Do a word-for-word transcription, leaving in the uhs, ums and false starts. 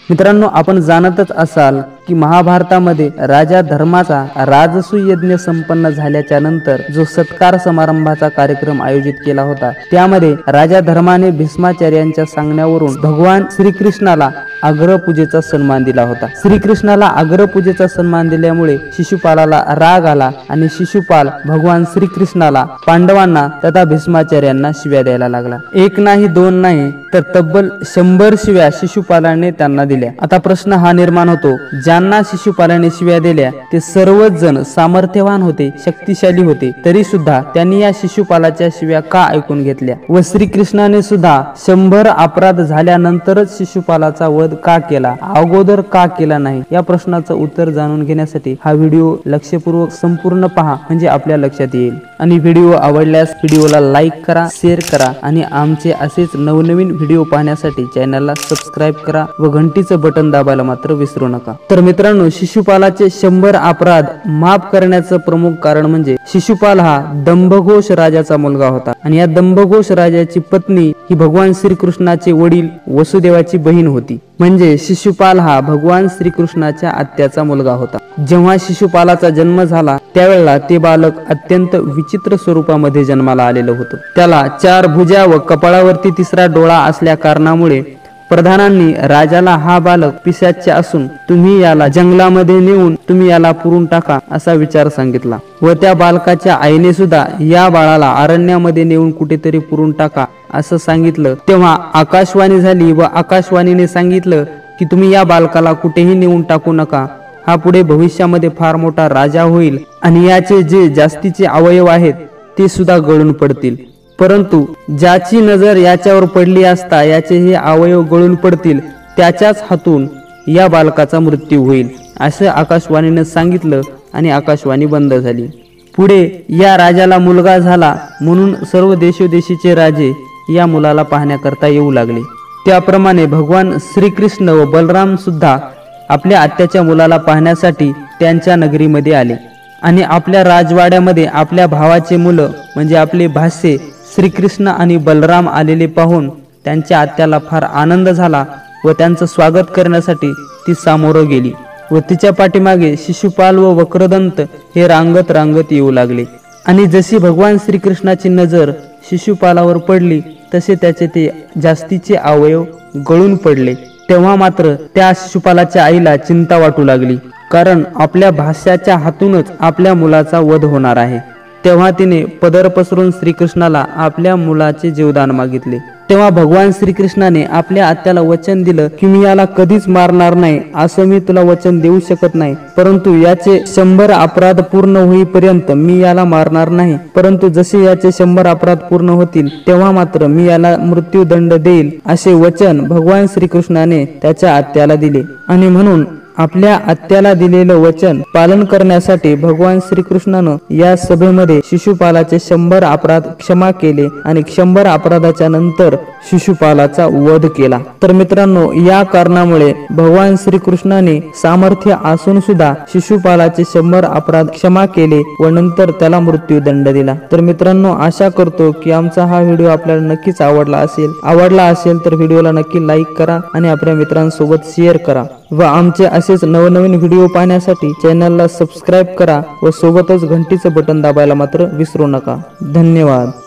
मित्रांनो, आपण जाणतच असाल की महाभारतामध्ये राजा धर्माचा राजसूय यज्ञ संपन्न झाल्याच्या नंतर जो सत्कार समारंभाचा कार्यक्रम आयोजित केला होता, त्यामध्ये राजा धर्माने भीष्माचार्यांच्या सांगण्यावरून भगवान श्रीकृष्णाला अग्रपूजेचा सन्मान दिला होता। श्रीकृष्णाला अग्रपूजेचा सन्मान दिल्यामुळे शिशुपालाला राग आला आणि शिशुपाल भगवान श्रीकृष्णाला, पांडवांना तथा भीष्माचार्यांना शिव्या द्यायला लागला। एक नाही, दोन नाही, तर तब्बल शंभर शिव्या शिशुपालाने त्यांना दिल्या। आता प्रश्न हा निर्माण होतो, ज्यांना शिशुपालाने शिव्या दिल्या ते सर्वच जण सामर्थ्यवान होते, शक्तिशाली होते, तरी सुद्धा त्यांनी या शिशुपालाच्या शिव्या का ऐकून घेतल्या व श्रीकृष्णाने सुद्धा शंभर अपराध झाल्यानंतरच शिशुपालाचा वध का केला, अगोदर का केला नाही? या प्रश्नाचं उत्तर जाणून घेण्यासाठी हा व्हिडिओ लक्षपूर्वक संपूर्ण पहा, म्हणजे आपल्या लक्षात येईल। आणि व्हिडिओ आवडल्यास व्हिडिओला लाईक करा, शेअर करा आणि आमचे असेच नवनवीन व्हिडिओ पाहण्यासाठी चॅनलला सबस्क्राईब करा व घंटीचं बटन दाबायला मात्र विसरू नका। तर मित्रांनो, शिशुपालाचे शंभर अपराध माफ करण्याचं प्रमुख कारण म्हणजे शिशुपाल हा दंभघोष राजाचा मुलगा होता आणि या दंभघोष राजाची पत्नी ही भगवान श्रीकृष्णाचे वडील वसुदेवाची बहीण होती। म्हणजे शिशुपाल हा भगवान श्रीकृष्णाच्या आत्याचा मुलगा होता। जेव्हा शिशुपालाचा जन्म झाला त्यावेळेला ते बालक अत्यंत विचित्र स्वरूपामध्ये जन्माला आलेलं होतं। त्याला चार भुजा व कपाळावरती तिसरा डोळा असल्या कारणामुळे प्रधानांनी राजाला हा बालक पिशाच्य असून तुम्ही याला जंगलामध्ये नेऊन तुम्ही याला पुरून टाका असा विचार सांगितला व त्या बालकाच्या आईने सुद्धा या बाळाला अरण्यामध्ये नेऊन कुठेतरी पुरून टाका असं सांगितलं। तेव्हा आकाशवाणी झाली व आकाशवाणीने सांगितलं की तुम्ही या बालकाला कुठेही नेऊन टाकू नका, हा पुढे भविष्यामध्ये फार मोठा राजा होईल आणि याचे जे जास्तीचे अवयव आहेत ते सुद्धा गळून पडतील, परंतु ज्याची नजर याच्यावर पडली असता याचे हे अवयव गळून पडतील, त्याच्याच हातून या बालकाचा मृत्यू होईल असं आकाशवाणीने सांगितलं आणि आकाशवाणी बंद झाली। पुढे या राजाला मुलगा झाला म्हणून सर्व देशोदेशीचे राजे या मुलाला पाहण्याकरता येऊ लागले। त्याप्रमाणे भगवान श्रीकृष्ण व बलराम सुद्धा आपल्या आत्याच्या मुलाला पाहण्यासाठी त्यांच्या नगरीमध्ये आले आणि आपल्या राजवाड्यामध्ये आपल्या भावाचे मुलं म्हणजे आपले भाचे श्रीकृष्ण आणि बलराम आलेले पाहून त्यांच्या आत्याला फार आनंद झाला व त्यांचं स्वागत करण्यासाठी ती सामोरं गेली व तिच्या पाठीमागे शिशुपाल व वक्रदंत हे रांगत रांगत येऊ लागले आणि जशी भगवान श्रीकृष्णाची नजर शिशुपालावर पडली तसे त्याचे ते जास्तीचे अवयव गळून पडले। तेव्हा मात्र त्या शिशुपालाच्या आईला चिंता वाटू लागली, कारण आपल्या भाष्याच्या हातूनच आपल्या मुलाचा वध होणार आहे। तेव्हा तिने पदर पसरून श्रीकृष्णाला आपल्या मुलाचे जीवदान मागितले। तेव्हा भगवान श्रीकृष्णाने आपल्या आत्याला वचन दिलं की मी याला कधीच मारणार नाही, असं मी तुला वचन देऊ शकत नाही, परंतु याचे शंभर अपराध पूर्ण होईपर्यंत मी याला मारणार नाही, परंतु जसे याचे शंभर अपराध पूर्ण होतील तेव्हा मात्र मी याला मृत्यूदंड देईल असे वचन भगवान श्रीकृष्णाने त्याच्या आत्याला दिले। आणि म्हणून आपल्या आत्याला दिलेलं वचन पालन करण्यासाठी भगवान श्रीकृष्णानं या सभेमध्ये शिशुपालाचे शंभर अपराध क्षमा केले आणि शंभर अपराधाच्या नंतर शिशुपालाचा वध केला। तर मित्रांनो, या कारणामुळे भगवान श्रीकृष्णाने सामर्थ्य असून सुद्धा शिशुपालाचे शंभर अपराध क्षमा केले व नंतर त्याला मृत्यूदंड दिला। तर मित्रांनो, आशा करतो की आमचा हा व्हिडिओ आपल्याला नक्कीच आवडला असेल आवडला असेल तर व्हिडिओला नक्की लाईक करा आणि आपल्या मित्रांसोबत शेअर करा व आमचे असेच नवनवीन व्हिडिओ पाहण्यासाठी चॅनलला सबस्क्राईब करा व सोबतच घंटीचं बटन दाबायला मात्र विसरू नका। धन्यवाद।